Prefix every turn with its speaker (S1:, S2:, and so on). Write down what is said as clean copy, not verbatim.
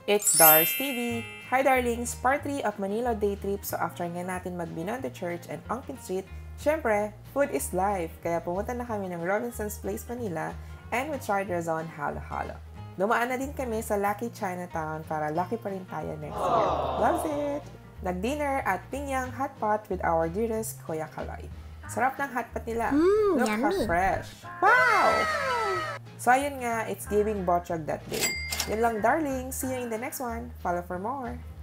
S1: It's Dars TV! Hi darlings! Part 3 of Manila Day Trip. So after nga natin mag-Beyond the Church and Ongpin Street, syempre, food is life. Kaya pumunta na kami ng Robinson's Place, Manila and we tried Razon Halo Halo. Dumaan na din kami sa Lucky Chinatown para lucky pa rin tayo next year. Loves it! Nag-dinner at Pinyang Hot Pot with our dearest Kuya Kaloy. Sarap ng hot pot nila. Look how fresh. Wow! So ayun nga, it's giving botchog that day. Yun lang darling. See you in the next one. Follow for more.